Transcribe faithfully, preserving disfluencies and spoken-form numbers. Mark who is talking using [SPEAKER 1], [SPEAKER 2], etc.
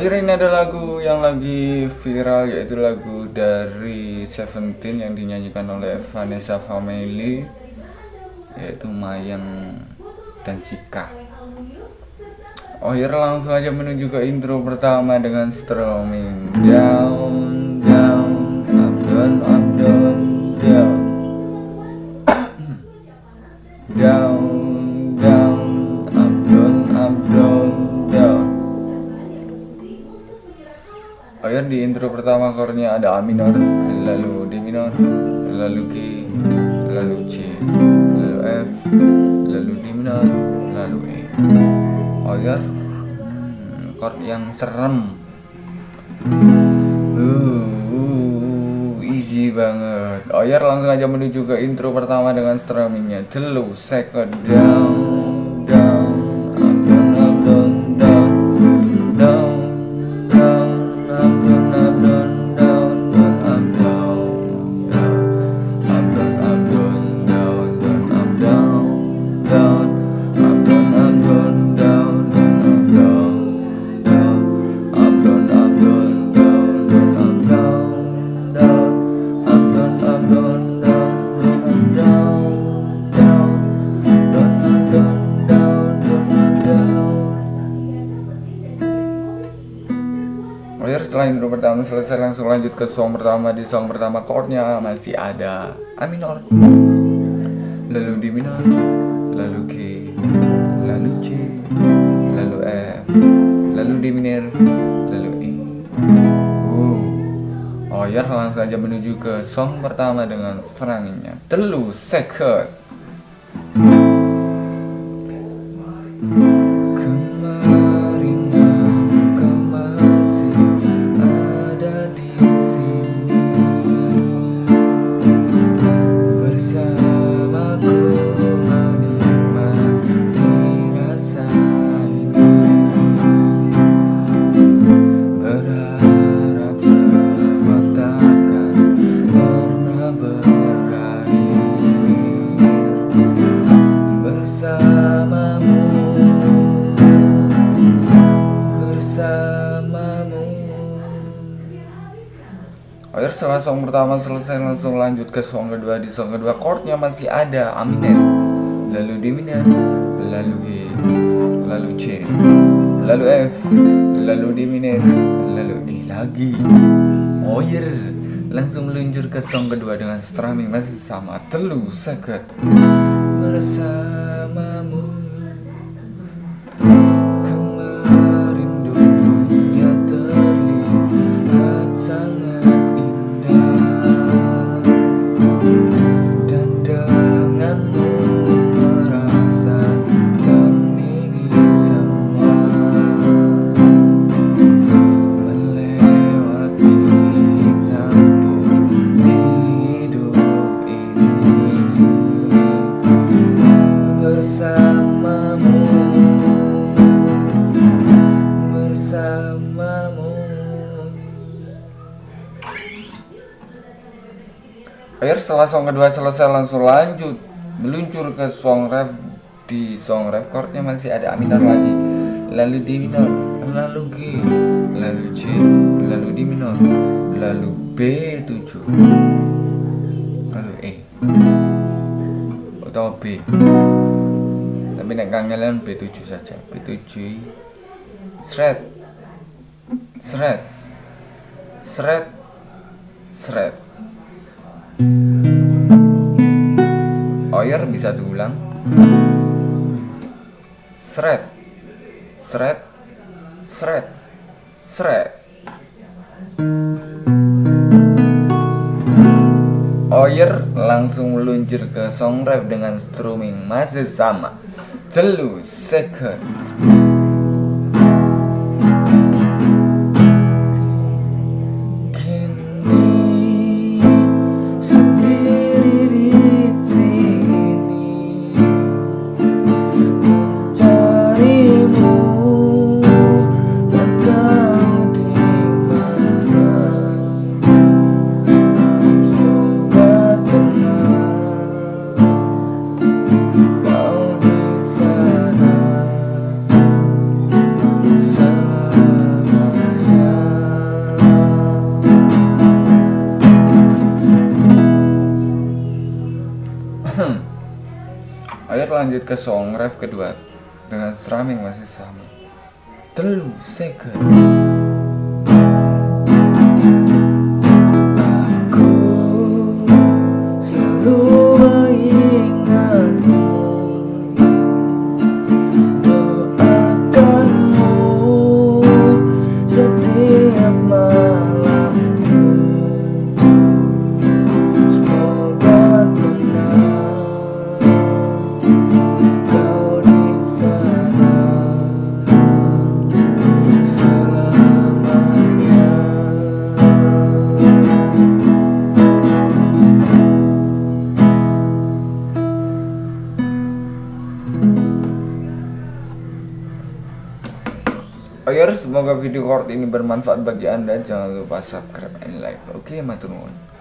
[SPEAKER 1] Akhirnya ini ada lagu yang lagi viral, yaitu lagu dari Seventeen yang dinyanyikan oleh Vanessa Family, yaitu Mayang dan Cika. Akhirnya langsung aja menuju ke intro pertama dengan strumming down down up down up down down down down up down up down down. Akhirnya di intro pertama chordnya ada A minor, lalu D minor, lalu G, lalu C, lalu F, lalu D minor, lalu E. Akhirnya hmm, chord yang serem, uh, uh, easy banget. Akhirnya langsung aja menuju ke intro pertama dengan strummingnya telu second down down up down up down down down. Setelah intro pertama selesai, langsung lanjut ke song pertama. Di song pertama chordnya masih ada A minor, lalu D minor, lalu G, lalu C, lalu F, lalu D minor, lalu E. Wow. Oh ya, langsung aja menuju ke song pertama dengan strummingnya telu second. Akhirnya setelah song pertama selesai, langsung lanjut ke song kedua. Di song kedua chordnya masih ada A minor, lalu D minor, lalu G, lalu C, lalu F, lalu D minor, lalu E lagi. Oh iya, langsung meluncur ke song kedua dengan strumming masih sama telu second. Bersamamu kemarin dunia terlihat sangat Akhirnya setelah song kedua selesai, langsung lanjut meluncur ke song ref. Di song ref chordnya masih ada A minor lagi, lalu D minor, lalu G, lalu C, lalu D minor, lalu B tujuh, lalu E atau B, tapi nek kangelan B tujuh saja. B tujuh shred shred shred shred. Oyer bisa diulang. Shred, shred, shred, shred. Oyer langsung meluncur ke song ref dengan strumming masih sama telu second. lanjut ke song ref kedua dengan strumming masih sama. Telu second. Aku selalu mengingatmu, doakanmu setiap malamku, semoga tenang kau di sana selamanya. Ayo, semoga video short ini bermanfaat bagi Anda. Jangan lupa subscribe and like. Oke, matur nuwun.